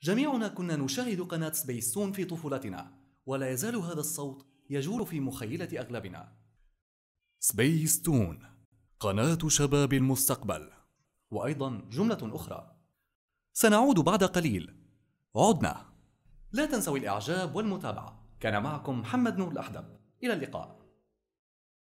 جميعنا كنا نشاهد قناة سبيستون في طفولتنا، ولا يزال هذا الصوت يجول في مخيلة أغلبنا. سبيستون، قناة شباب المستقبل. وأيضا جملة أخرى: سنعود بعد قليل. عدنا. لا تنسوا الإعجاب والمتابعة. كان معكم محمد نور الأحدب، إلى اللقاء.